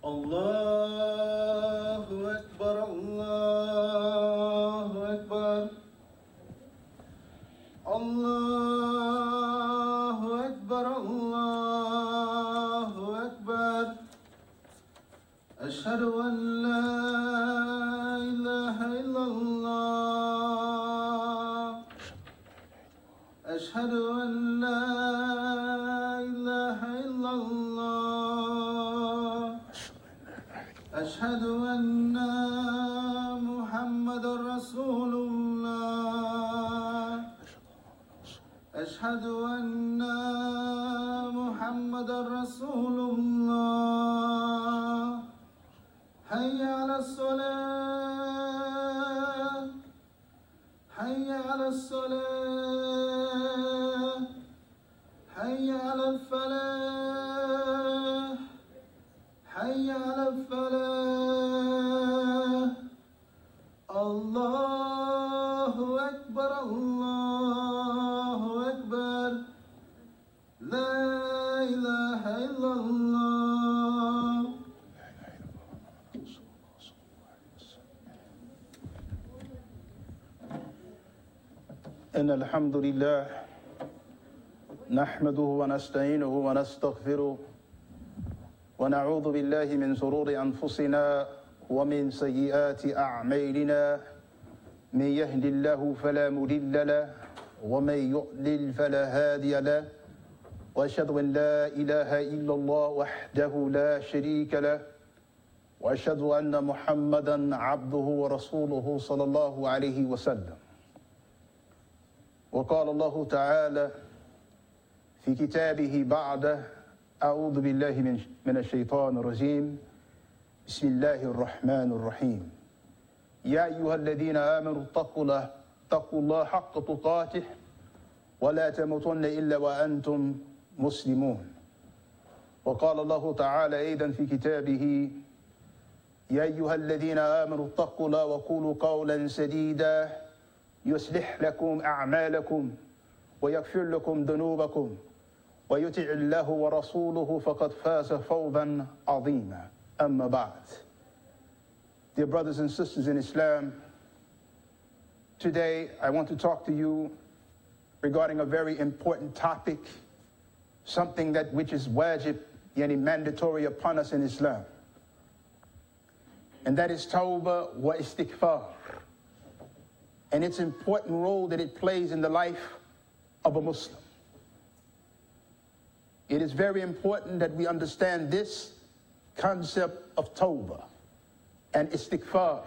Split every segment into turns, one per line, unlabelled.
الله أكبر الله أكبر الله أكبر الله أكبر أشهد أن لا إله إلا الله أشهد أن لا إله إلا الله أشهد أن محمد رسول الله أشهد أن محمد رسول الله حي على الصلاة حي على الصلاة حي على الفلاح حي على الفلاح الله أكبر الله أكبر لا إله إلا الله. إن الحمد لله نحمده ونستعينه ونستغفره ونعوذ بالله من شرور أنفسنا ومن سيئات أعمالنا من يهد الله فلا مضل له ومن يضلل فلا هادي له وأشهد أن لا إله إلا الله وحده لا شريك له وأشهد أن محمدا عبده ورسوله صلى الله عليه وسلم. وقال الله تعالى في كتابه بعده أعوذ بالله من الشيطان الرجيم بسم الله الرحمن الرحيم يا أيها الذين آمنوا اتقوا الله حق تقاته ولا تموتن إلا وأنتم مسلمون. وقال الله تعالى أيضا في كتابه يا أيها الذين آمنوا اتقوا الله وقولوا قولا سديدا يصلح لكم أعمالكم ويغفر لكم ذنوبكم ويطع الله ورسوله فقد فاز فوزا عظيما. أما بعد. Dear brothers and sisters in Islam, today I want to talk to you regarding a very important topic, something which is wajib, yani mandatory upon us in Islam. And that is tawbah wa istighfar, and its important role that it plays in the life of a Muslim. It is very important that we understand this concept of tawbah and istighfar,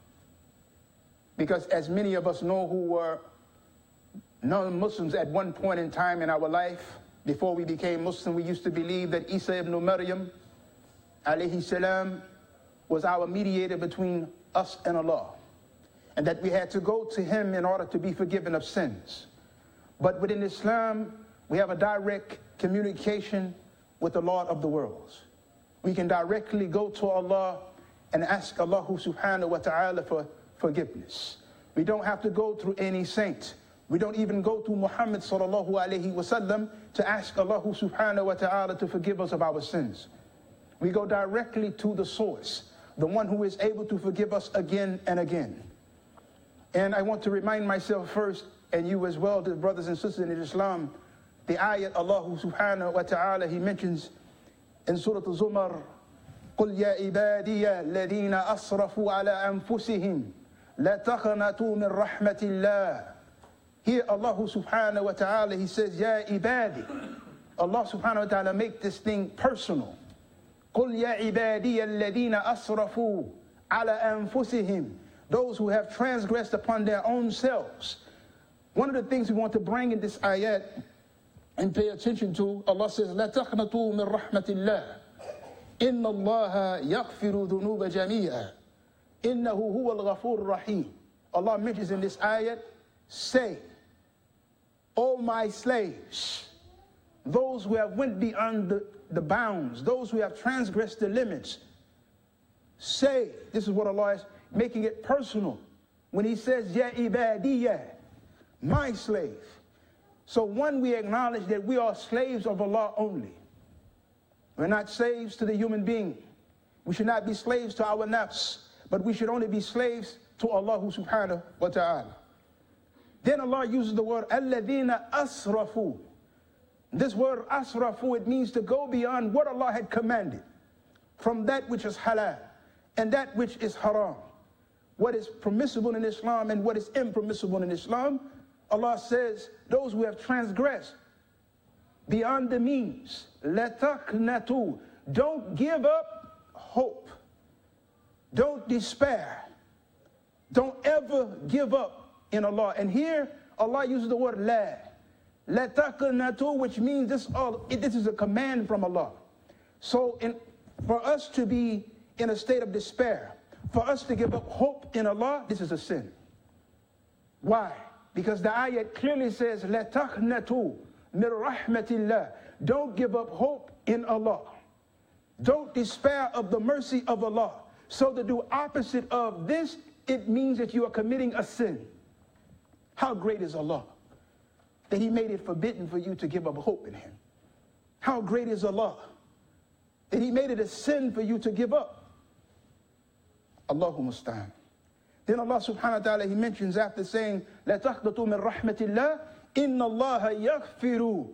because as many of us know who were non-Muslims at one point in time in our life, before we became Muslim, we used to believe that Isa ibn Maryam alayhi salam was our mediator between us and Allah, and that we had to go to him in order to be forgiven of sins. But within Islam, we have a direct communication with the Lord of the worlds. We can directly go to Allah and ask Allah subhanahu wa ta'ala for forgiveness. We don't have to go through any saint. We don't even go to Muhammad sallallahu alayhi wa sallam to ask Allah subhanahu wa ta'ala to forgive us of our sins. We go directly to the source, the one who is able to forgive us again and again. And I want to remind myself first, and you as well, the brothers and sisters in Islam, the ayat Allah subhanahu wa ta'ala, he mentions in Surah Al-Zumar, قُلْ يَا إِبَادِيَ الَّذِينَ أَصْرَفُوا عَلَىٰ أَنفُسِهِمْ لَا تَقْنَطُوا مِنْ رَحْمَةِ اللَّهِ. Here Allah subhanahu wa ta'ala, he says, Ya ibadi. Allah subhanahu wa ta'ala make this thing personal. قُلْ يَا عِبَادِيَ الَّذِينَ أَصْرَفُوا عَلَىٰ أَنفُسِهِمْ. Those who have transgressed upon their own selves. One of the things we want to bring in this ayat and pay attention to, Allah says, لَا تَقْنَطُوا مِنْ رَحْمَةِ اللَّهِ إِنَّ اللَّهَ يَغْفِرُ ذُنُوبَ جَمِيعًا إِنَّهُ هُوَ الْغَفُورُ الرَّحِيمُ. Allah mentions in this ayat, say, O my slaves, those who have went beyond the bounds, those who have transgressed the limits, say, this is what Allah is making it personal when he says, Ya ibadiyya, my slave. So one, we acknowledge that we are slaves of Allah only. We're not slaves to the human being. We should not be slaves to our nafs, but we should only be slaves to Allah subhanahu wa ta'ala. Then Allah uses the word alladhina asrafu. This word asrafu, it means to go beyond what Allah had commanded, from that which is halal and that which is haram. What is permissible in Islam and what is impermissible in Islam. Allah says, those who have transgressed beyond the means, la taqnatu, don't give up hope. Don't despair. Don't ever give up in Allah. And here, Allah uses the word la taqnatu, which means this is a command from Allah. So for us to be in a state of despair, for us to give up hope in Allah, this is a sin. Why? Because the ayat clearly says, la taqnatu min rahmatillah. Don't give up hope in Allah. Don't despair of the mercy of Allah. So to do opposite of this, it means that you are committing a sin. How great is Allah that He made it forbidden for you to give up hope in Him? How great is Allah that He made it a sin for you to give up? Allahu musta'an. Then Allah subhanahu wa ta'ala, He mentions after saying, La taqnatu min rahmatillah, inna Allah yaghfiru,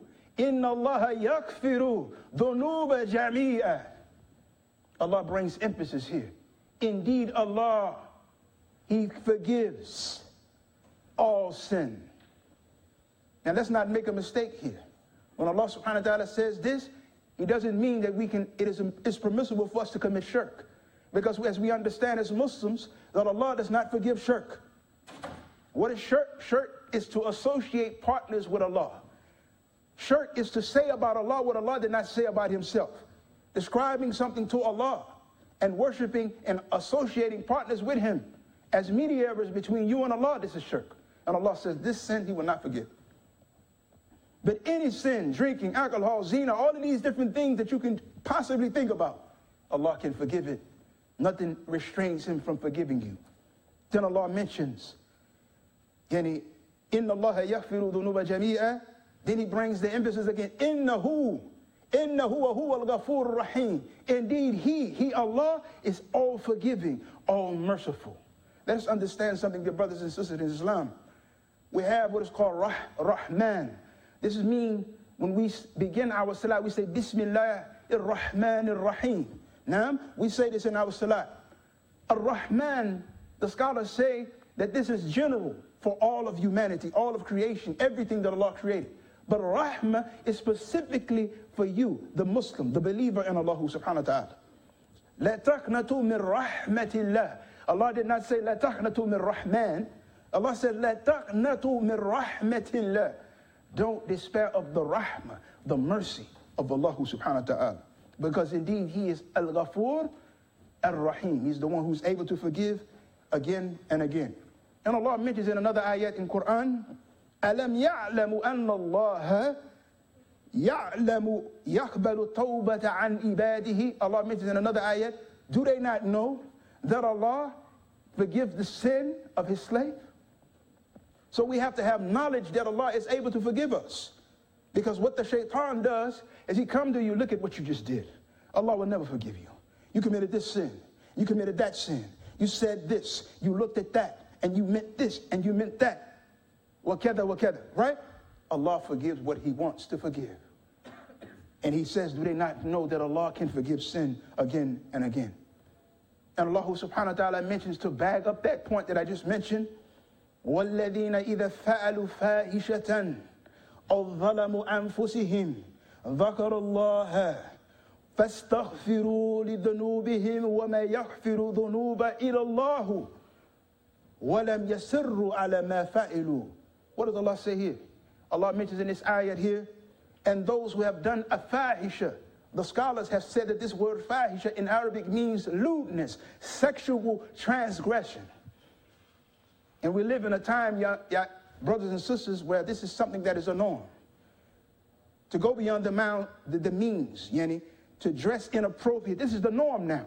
dhunuba jami'a. Allah brings emphasis here. Indeed, Allah, He forgives all sin. Now let's not make a mistake here. When Allah subhanahu wa ta'ala says this, He doesn't mean that it's permissible for us to commit shirk. Because as we understand as Muslims, that Allah does not forgive shirk. What is shirk? Shirk is to associate partners with Allah. Shirk is to say about Allah what Allah did not say about Himself. Describing something to Allah and worshiping and associating partners with Him as mediators between you and Allah, this is shirk. And Allah says this sin He will not forgive. But any sin, drinking, alcohol, zina, all of these different things that you can possibly think about, Allah can forgive it. Nothing restrains Him from forgiving you. Then Allah mentions, yani, inna Allah yaghfiru dhunuba jami'a. Then He brings the emphasis again, innahu wa huwa al-ghafur rahim. Indeed, He, Allah, is all forgiving, all merciful. Let us understand something, dear brothers and sisters in Islam. We have what is called Rahman. This means when we begin our salah, we say, Bismillah ar-Rahman ar-Rahim. Now, we say this in our salah. Ar-Rahman, the scholars say that this is general for all of humanity, all of creation, everything that Allah created. But Rahmah is specifically for you, the Muslim, the believer in Allah subhanahu wa ta'ala. La taqnatu min rahmatillah. Allah did not say la taqnatu min rahman. Allah said la taqnatu min rahmatillah. Don't despair of the rahmah, the mercy of Allah subhanahu wa ta'ala. Because indeed He is al-Ghafur ar-Rahim. He's the one who's able to forgive again and again. And Allah mentions in another ayat in Quran, أَلَمْ يَعْلَمُ أَنَّ اللَّهَ يَعْلَمُ يَقْبَلُ التَّوْبَةَ عَنْ عِبَادِهِ. Allah mentions in another ayat, do they not know that Allah forgives the sin of His slave? So we have to have knowledge that Allah is able to forgive us. Because what the shaitan does is he come to you, look at what you just did. Allah will never forgive you. You committed this sin. You committed that sin. You said this. You looked at that. And you meant this. And you meant that. Wakada, right? Allah forgives what He wants to forgive. And He says, do they not know that Allah can forgive sin again and again? And Allah subhanahu wa ta'ala mentions, to bag up that point that I just mentioned, وَالَّذِينَ إِذَا فَعَلُوا فَاحِشَةً أَوْ ظَلَمُوا أَنفُسِهِمْ ذَكَرُوا اللَّهَ فَاسْتَغْفِرُوا لِذُنُوبِهِمْ وَمَا يَغْفِرُ ذُنُوبَ إِلَى اللَّهُ وَلَمْ يَسِرُّوا عَلَى مَا فَعِلُوا. What does Allah say here? Allah mentions in this ayat here, and those who have done a fahisha. The scholars have said that this word fahisha in Arabic means lewdness, sexual transgression. And we live in a time, brothers and sisters, where this is something that is a norm. To go beyond the means, to dress inappropriate, this is the norm now.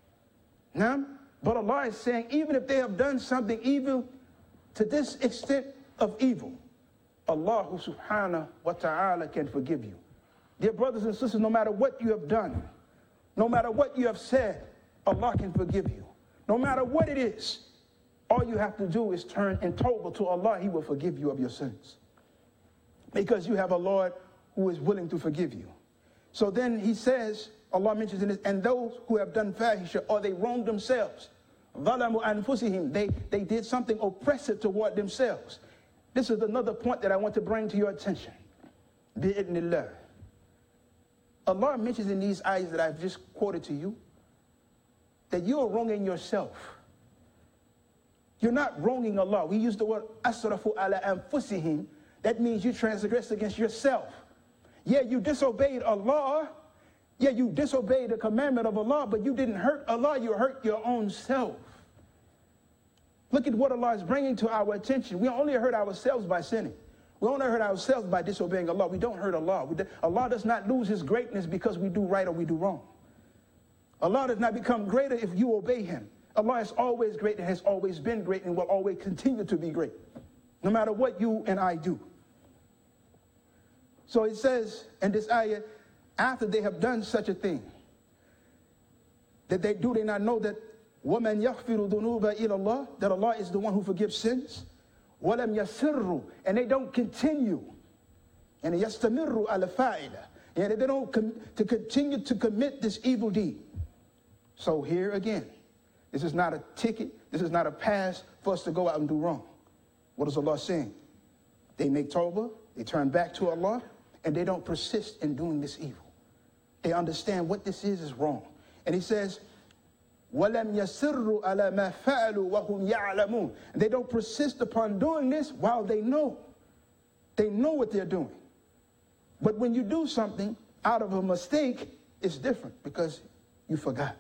But Allah is saying, even if they have done something evil to this extent of evil, Allah subhanahu wa ta'ala can forgive you. Dear brothers and sisters, no matter what you have done, no matter what you have said, Allah can forgive you. No matter what it is, all you have to do is turn in tawbah to Allah. He will forgive you of your sins. Because you have a Lord who is willing to forgive you. So then he says, Allah mentions in this, and those who have done fahisha, or they wronged themselves, ظَلَمُوا أَنفُسِهِمْ, they did something oppressive toward themselves. This is another point that I want to bring to your attention. Bi'idhnillah. Allah mentions in these ayahs that I've just quoted to you that you are wronging yourself. You're not wronging Allah. We use the word asrafu ala anfusihim. That means you transgressed against yourself. Yeah, you disobeyed Allah. Yeah, you disobeyed the commandment of Allah, but you didn't hurt Allah. You hurt your own self. Look at what Allah is bringing to our attention. We only hurt ourselves by sinning. We only hurt ourselves by disobeying Allah. We don't hurt Allah. Allah does not lose his greatness because we do right or we do wrong. Allah does not become greater if you obey him. Allah is always great and has always been great and will always continue to be great, no matter what you and I do. So it says in this ayah, after they have done such a thing, that they not know that وَمَنْ يَغْفِرُ ذُنُوبَ إِلَى اللَّهِ, that Allah is the one who forgives sins. وَلَمْ يَسِرُّوا, and they don't continue. And يَسْتَمِرُّوا عَلَى فَاعِلَةٍ, and they don't to continue to commit this evil deed. So here again, this is not a ticket, this is not a pass for us to go out and do wrong. What is Allah saying? They make tawbah, they turn back to Allah, and they don't persist in doing this evil. They understand what this is wrong. And he says, وَلَمْ يَسِرُّوا عَلَى مَا فَعَلُوا وَهُمْ يَعْلَمُونَ. And they don't persist upon doing this while they know. They know what they're doing. But when you do something out of a mistake, it's different because you forgot.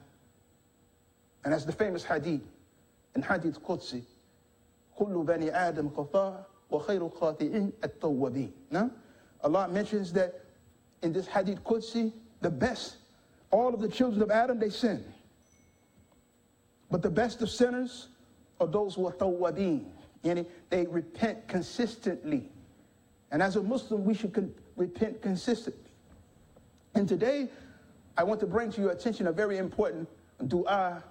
And that's the famous hadith. In Hadith Qudsi, كُلُّ بَنِي آدَمْ خَطَاءٌ وَخَيْرُ الْخَاطِئِينَ التَّوَّابِينَ. Now, Allah mentions that in this Hadith Qudsi, the best, all of the children of Adam, they sin. But the best of sinners are those who are tawwabin. Yani they repent consistently. And as a Muslim, we should repent consistently. And today, I want to bring to your attention a very important dua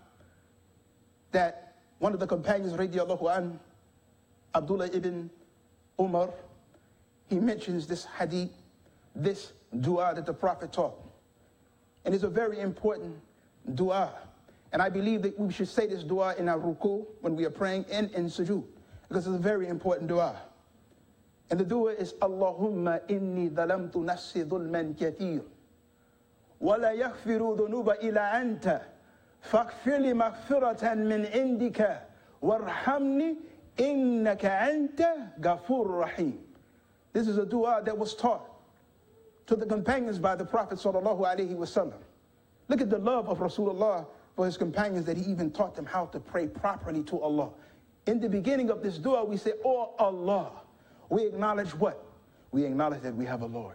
that one of the companions, radiallahu anhu, Abdullah ibn Umar, he mentions this hadith, this dua that the Prophet taught. And it's a very important dua. And I believe that we should say this dua in our ruku when we are praying and in sujood, because it's a very important dua. And the dua is, Allahumma inni dhalamtu nafsi dhulman kathir, wa la yaghfiru dhunuba illa anta, faghfir li maghfiratan min indika, warhamni innaka anta ghafur rahim. This is a dua that was taught to the companions by the Prophet sallallahu alaihi wasallam. Look at the love of Rasulullah for his companions, that he even taught them how to pray properly to Allah. In the beginning of this dua, we say, oh Allah. We acknowledge what? We acknowledge that we have a Lord.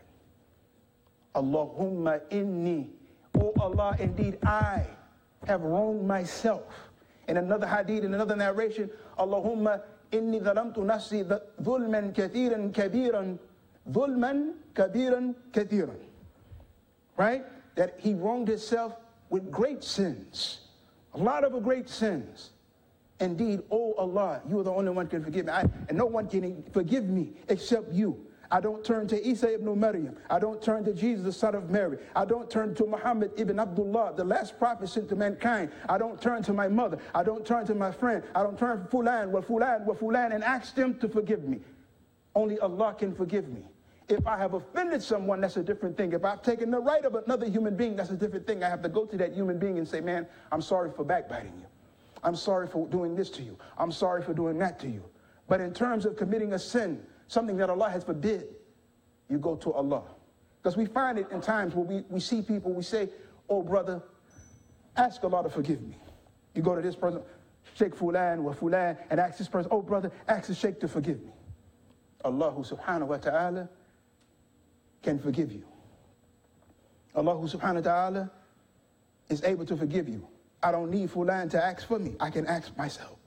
Allahumma inni, oh Allah, indeed I have wronged myself. In another hadith, in another narration, Allahumma inni dhalamtu nafsi dhulman kathiran kabiran, dhulman kabiran kathiran. Right? That he wronged himself with great sins, a lot of great sins. Indeed, oh Allah, you are the only one who can forgive me. And no one can forgive me except you. I don't turn to Isa ibn Maryam. I don't turn to Jesus, the son of Mary. I don't turn to Muhammad ibn Abdullah, the last prophet sent to mankind. I don't turn to my mother. I don't turn to my friend. I don't turn to Fulan, wa Fulan, wa Fulan, and ask them to forgive me. Only Allah can forgive me. If I have offended someone, that's a different thing. If I've taken the right of another human being, that's a different thing. I have to go to that human being and say, man, I'm sorry for backbiting you. I'm sorry for doing this to you. I'm sorry for doing that to you. But in terms of committing a sin, something that Allah has forbid, you go to Allah. Because we find it in times where we see people, we say, oh brother, ask Allah to forgive me. You go to this person, Sheikh Fulan wa Fulan, and ask this person, oh brother, ask the Sheikh to forgive me. Allah subhanahu wa ta'ala can forgive you. Allah subhanahu wa ta'ala is able to forgive you. I don't need Fulan to ask for me. I can ask myself.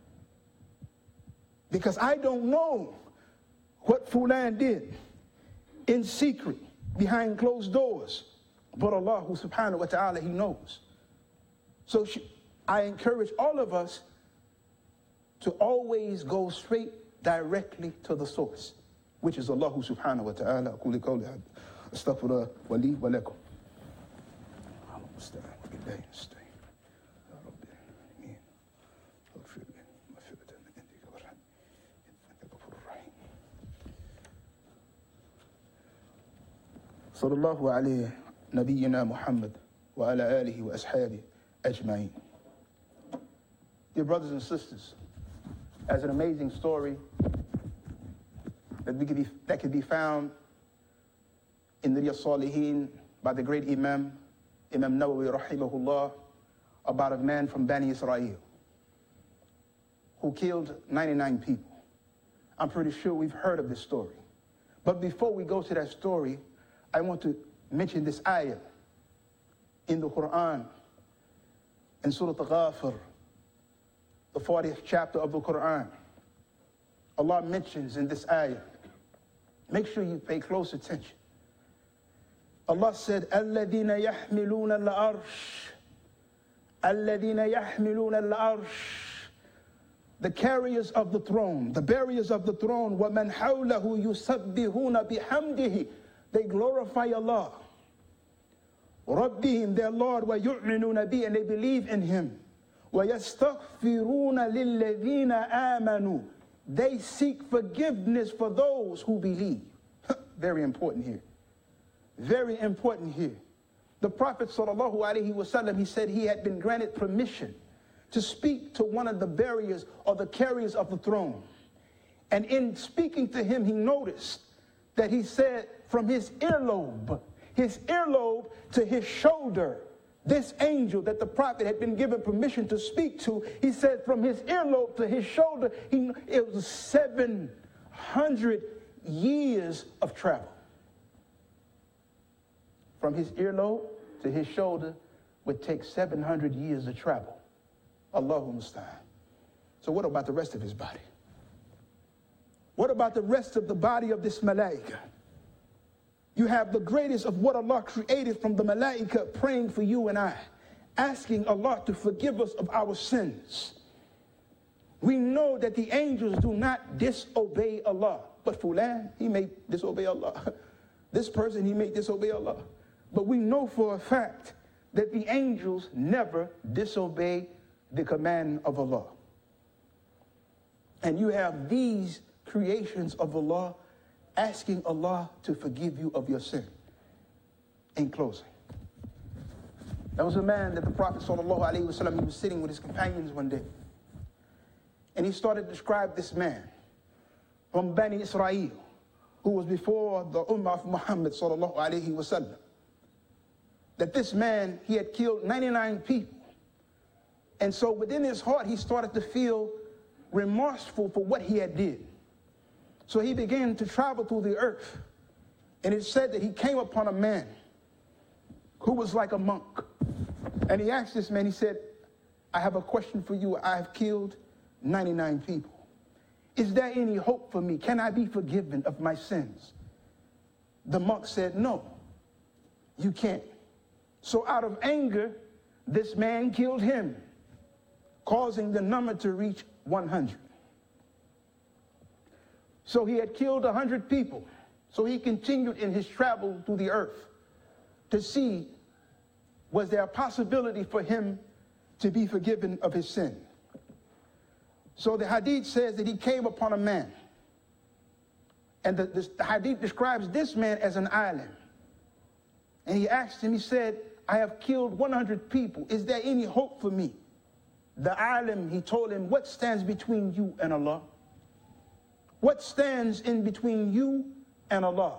Because I don't know what Fulan did in secret, behind closed doors. But Allah subhanahu wa ta'ala, he knows. So I encourage all of us to always go straight directly to the source, which is Allah subhanahu wa ta'ala. أقول قولي هذا أستغفر لي ولكم. صلى الله عليه نبينا محمد وعلى آله وأصحابه أجمعين. Dear brothers and sisters, as an amazing story that could be found in the Riyadh Salihin by the great Imam Nawawi rahimahullah, about a man from Bani Israel who killed 99 people. I'm pretty sure we've heard of this story. But before we go to that story, I want to mention this ayah in the Quran, in Surah Al-Ghafir, the 40th chapter of the Quran. Allah mentions in this ayah, make sure you pay close attention. Allah said, الَّذِينَ يَحْمِلُونَ الْعَرْشِ الَّذِينَ يَحْمِلُونَ الْعَرْشِ, the carriers of the throne, the bearers of the throne, وَمَنْ حَوْلَهُ يُسَبِّحُونَ بِحَمْدِهِ, they glorify Allah. رَبِّهِمْ, their Lord, وَيُؤْمِنُونَ بِهِ, and they believe in Him. وَيَسْتَغْفِرُونَ لِلَّذِينَ آمَنُوا, they seek forgiveness for those who believe. Very important here. Very important here. The Prophet sallallahu alaihi wasallam, he said he had been granted permission to speak to one of the bearers or the carriers of the throne. And in speaking to him, he noticed that he said from his earlobe to his shoulder, this angel that the Prophet had been given permission to speak to, he said from his earlobe to his shoulder, it was 700 years of travel. From his earlobe to his shoulder would take 700 years of travel. Allahu musta'an. So what about the rest of his body? What about the rest of the body of this malaika? You have the greatest of what Allah created from the malaika praying for you and I, asking Allah to forgive us of our sins. We know that the angels do not disobey Allah. But Fulan, he may disobey Allah. This person, he may disobey Allah. But we know for a fact that the angels never disobey the command of Allah. And you have these creations of Allah asking Allah to forgive you of your sin. In closing, there was a man that the Prophet sallallahu alaihi wasallam, he was sitting with his companions one day, and he started to describe this man from Bani Israel who was before the Ummah of Muhammad sallallahu alaihi wasallam. That this man, he had killed 99 people. And so within his heart, he started to feel remorseful for what he had did. So he began to travel through the earth. And it said that he came upon a man who was like a monk. And he asked this man, he said, I have a question for you. I have killed 99 people. Is there any hope for me? Can I be forgiven of my sins? The monk said, no, you can't. So out of anger, this man killed him, causing the number to reach 100. So he had killed 100 people. So he continued in his travel through the earth to see, was there a possibility for him to be forgiven of his sin? So the hadith says that he came upon a man. And the hadith describes this man as an alim. And he asked him, he said, I have killed 100 people. Is there any hope for me? The alim, he told him, what stands between you and Allah? What stands in between you and Allah?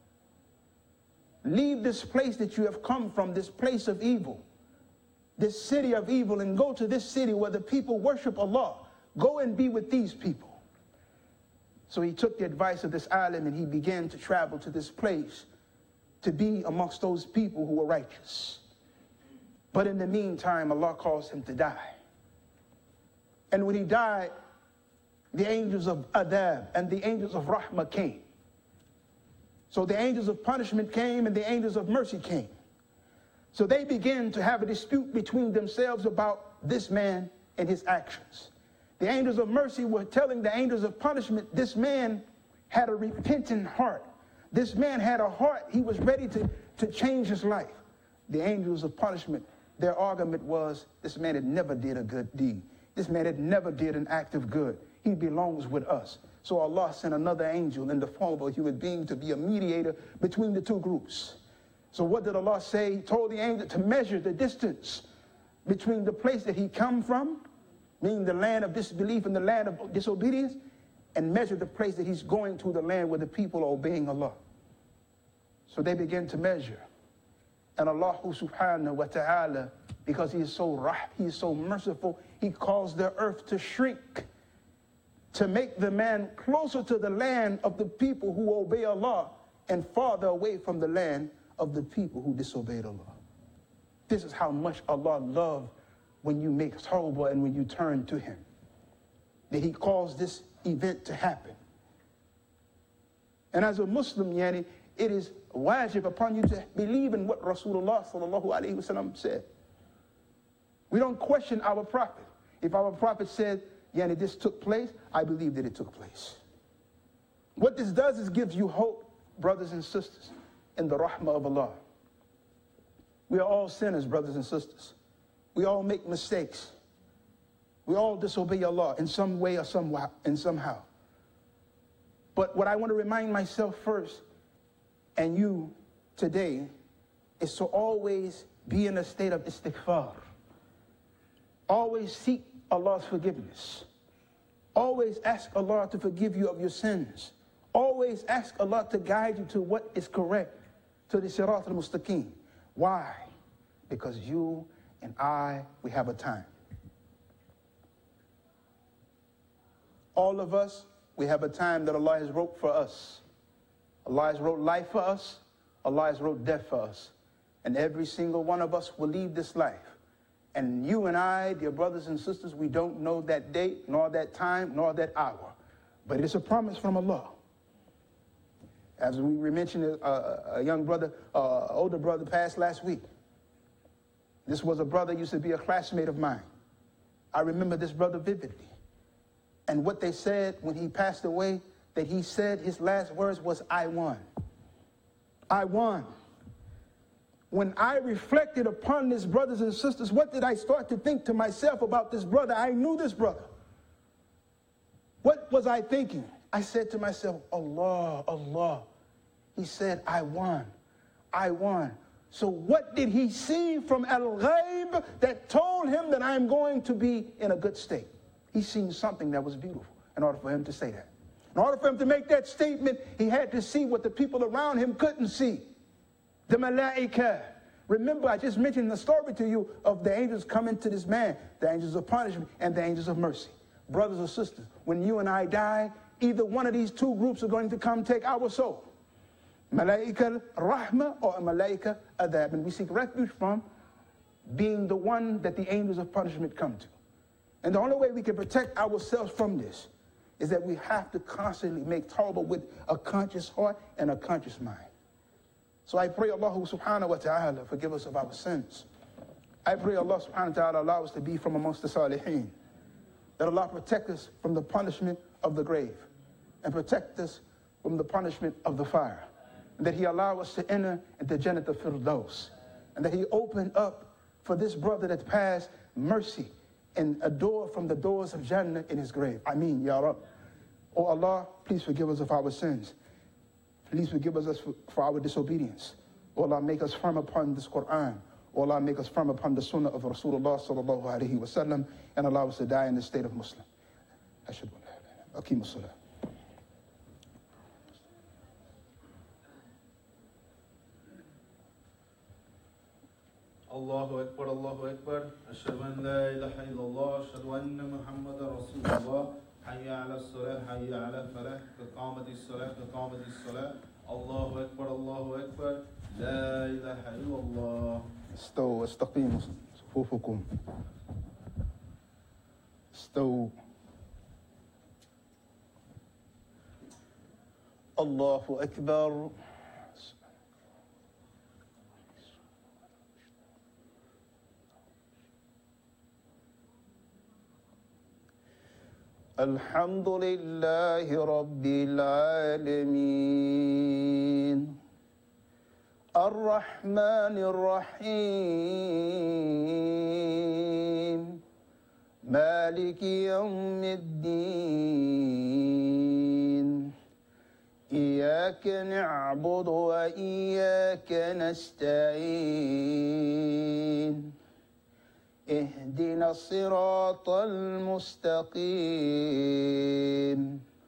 Leave this place that you have come from, this place of evil, this city of evil, and go to this city where the people worship Allah. Go and be with these people. So he took the advice of this alim and he began to travel to this place to be amongst those people who were righteous. But in the meantime, Allah caused him to die. And when he died, the angels of Adab and the angels of Rahmah came. So the angels of punishment came and the angels of mercy came. So they began to have a dispute between themselves about this man and his actions. The angels of mercy were telling the angels of punishment, this man had a repentant heart. This man had a heart, he was ready to change his life. The angels of punishment, their argument was, this man had never did a good deed. This man had never did an act of good. He belongs with us. So Allah sent another angel in the form of a human being to be a mediator between the two groups. So what did Allah say? He told the angel to measure the distance between the place that he come from, meaning the land of disbelief and the land of disobedience, and measure the place that he's going to, the land where the people are obeying Allah. So they began to measure. And Allah subhanahu wa ta'ala, because he is so merciful, he caused the earth to shrink, to make the man closer to the land of the people who obey Allah and farther away from the land of the people who disobeyed Allah. This is how much Allah loves when you make tawbah and when you turn to him. That he caused this event to happen. And as a Muslim, it is wajib upon you to believe in what Rasulullah sallallahu alaihi wasallam said. We don't question our prophet. If our prophet said, this took place, I believe that it took place. What this does is gives you hope, brothers and sisters, in the rahmah of Allah. We are all sinners, brothers and sisters. We all make mistakes. We all disobey Allah in some way or somehow. But what I want to remind myself first, and you today, is to always be in a state of istighfar. Always seek Allah's forgiveness. Always ask Allah to forgive you of your sins. Always ask Allah to guide you to what is correct, to the sirat al-mustaqim. Why? Because you and I, we have a time. All of us, we have a time that Allah has wrote for us. Allah has wrote life for us. Allah has wrote death for us. And every single one of us will leave this life. And you and I, dear brothers and sisters, we don't know that date, nor that time, nor that hour. But it's a promise from Allah. As we mentioned, a young brother, older brother passed last week. This was a brother used to be a classmate of mine. I remember this brother vividly. And what they said when he passed away, that he said his last words was, I won. I won. When I reflected upon this, brothers and sisters, what did I start to think to myself about this brother? I knew this brother. What was I thinking? I said to myself, Allah, Allah. He said, I won. I won. So what did he see from Al-Ghaib that told him that I'm going to be in a good state? He seen something that was beautiful in order for him to say that. In order for him to make that statement, he had to see what the people around him couldn't see. The malaika. Remember, I just mentioned the story to you of the angels coming to this man, the angels of punishment and the angels of mercy. Brothers or sisters, when you and I die, either one of these two groups are going to come take our soul. Malaika rahma or malaika adab. And we seek refuge from being the one that the angels of punishment come to. And the only way we can protect ourselves from this is that we have to constantly make tawbah with a conscious heart and a conscious mind. So I pray Allah subhanahu wa ta'ala forgive us of our sins. I pray Allah subhanahu wa ta'ala allow us to be from amongst the salihin. That Allah protect us from the punishment of the grave and protect us from the punishment of the fire. And that he allow us to enter into Jannat al-Firdaus. And that he open up for this brother that passed mercy and a door from the doors of Jannah in his grave. Ameen, Ya Rab. Oh Allah, please forgive us of our sins. Please forgive us for our disobedience. Oh Allah, make us firm upon this Quran. Oh Allah, make us firm upon the Sunnah of Rasulullah sallallahu alaihi wasallam, and allow us to die in the state of Muslim. Ashhadu an la ilaha illallah. Aqim as-salah.
Allahu Akbar, Allahu Akbar. Ashhadu an la ilaha illallah. Ashhadu anna Muhammadan Rasulullah. Hayya ala salah, hayya ala falah. Qamati salah, qamati salah. Allahu Akbar, Allahu Akbar. La ilaha illallah.
استووا استقيموا صفوفكم. استووا. الله أكبر. الحمد لله رب العالمين الرحمن الرحيم مالك يوم الدين إياك نعبد وإياك نستعين اهدنا الصراط المستقيم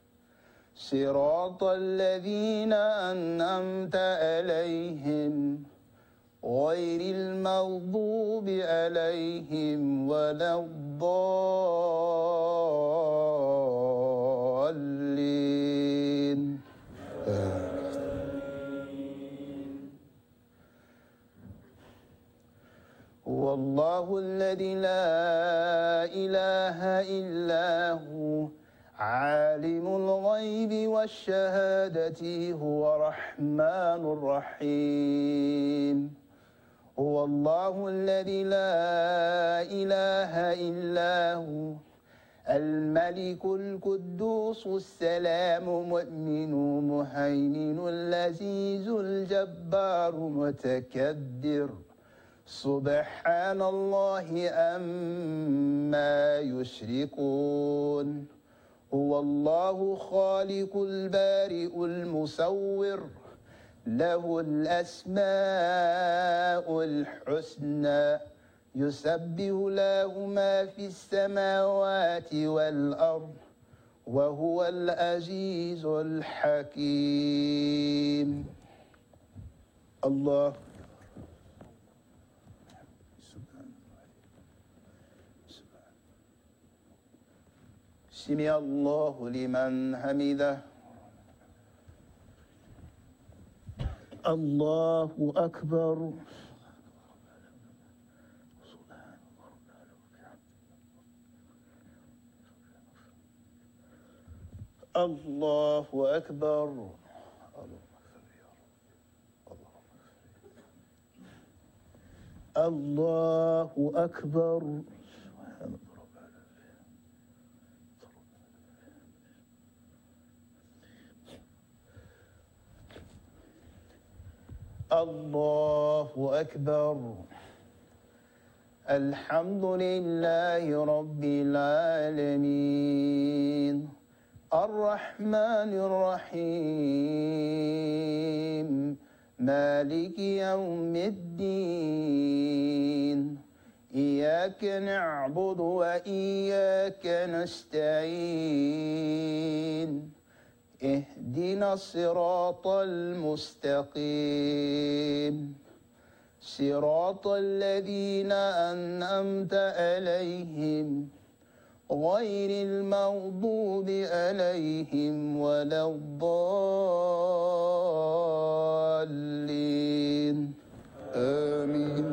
صراط الذين أنعمت عليهم غير المغضوب عليهم ولا الضالين هو الله الذي لا إله إلا هو عالم الغيب والشهادة هو الرحمن الرحيم هو الله الذي لا إله إلا هو الملك القدوس السلام مؤمن مهيمن العزيز الجبار متكبر سبحان الله عما يشركون هو الله خالق البارئ المصور له الأسماء الحسنى يسبح له ما في السماوات والأرض وهو العزيز الحكيم الله سمع الله لمن حمده الله أكبر الله أكبر الله أكبر الله أكبر الحمد لله رب العالمين الرحمن الرحيم مالك يوم الدين إياك نعبد وإياك نستعين اهدنا الصراط المستقيم صراط الذين أنعمت عليهم غير المغضوب عليهم ولا الضالين آمين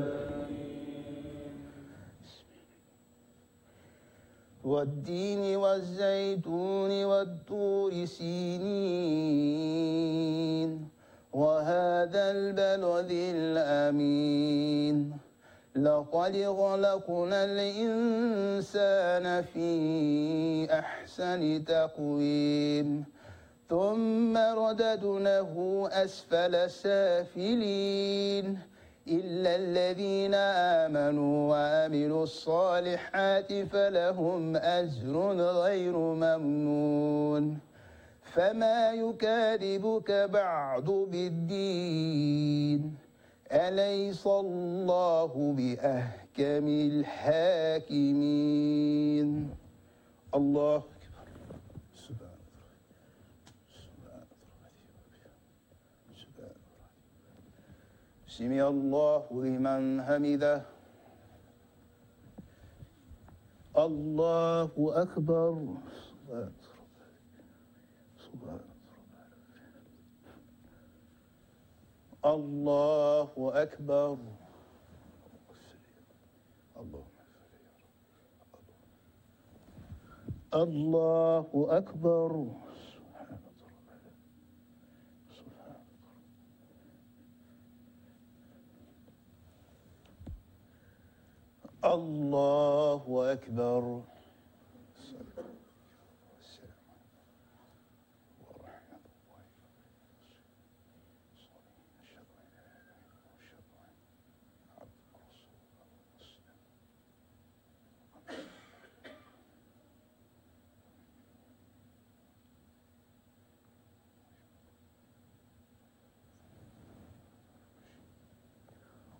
والتين والزيتون والطور سينين وهذا البلد الأمين لقد خلقنا الإنسان في أحسن تقويم ثم رددناه أسفل سافلين إلا الذين آمنوا وعملوا الصالحات فلهم أجر غير ممنون فما يكذبك بعد بالدين أليس الله بأحكم الحاكمين الله سمع الله لمن حمده الله أكبر الله أكبر الله أكبر الله أكبر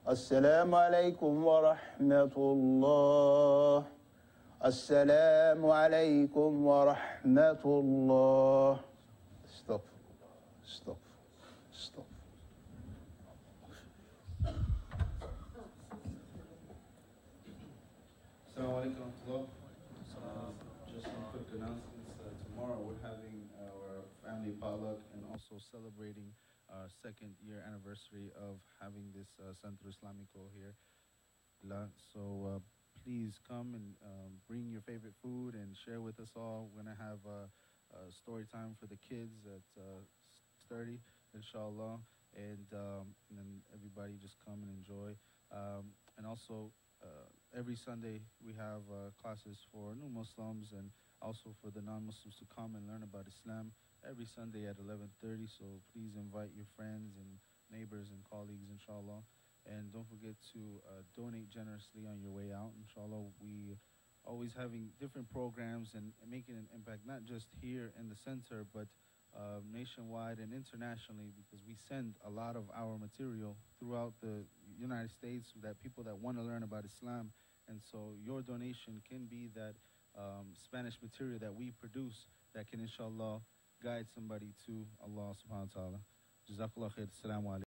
السلام عليكم ورحمة الله. السلام عليكم ورحمة الله. Stop. Stop. Stop.
Assalamu alaikum warahmatullah. Just some quick announcements. Tomorrow we're having our family potluck and also celebrating our second year anniversary of having this Centro Islamico here. So please come and bring your favorite food and share with us all. We're going to have a story time for the kids at 6:30, inshallah. And then everybody just come and enjoy. And also, every Sunday we have classes for new Muslims and also for the non-Muslims to come and learn about Islam every Sunday at 11:30. So please invite your friends and neighbors and colleagues, inshallah. And don't forget to donate generously on your way out, inshallah. We always having different programs and making an impact, not just here in the center, but nationwide and internationally, because we send a lot of our material throughout the United States that people that want to learn about Islam. And so your donation can be that Spanish material that we produce that can, inshallah, guide somebody to Allah subhanahu wa ta'ala. Jazakallah khair. Assalamu alaikum.